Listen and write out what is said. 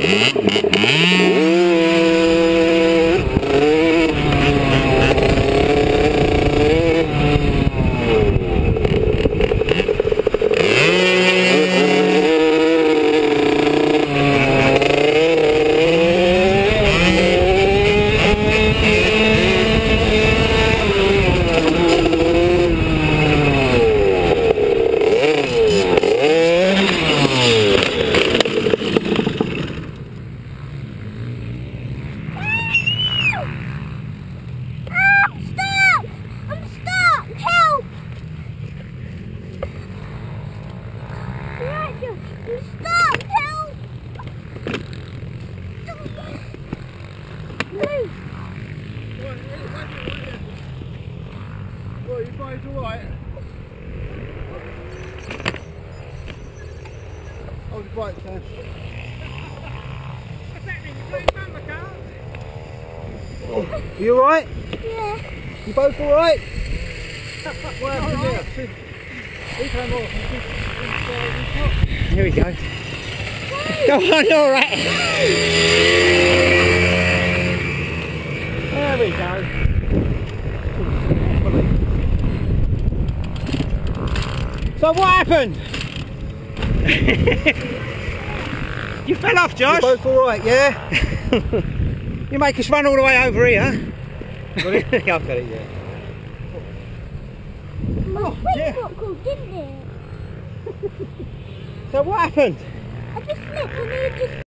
Stop! Help! Move! Well, you guys alright? Hold the brakes there. What's happening? You're going down the car? You alright? Yeah. You both alright? What happened here? He came off. Here we go. Go on, you're alright. There we go. So what happened? You fell off, Josh. You both alright, yeah? You make us run all the way over here. Got it? Yeah, I've got it, yeah. My yeah. got called, didn't it? So what happened? I just slipped and you just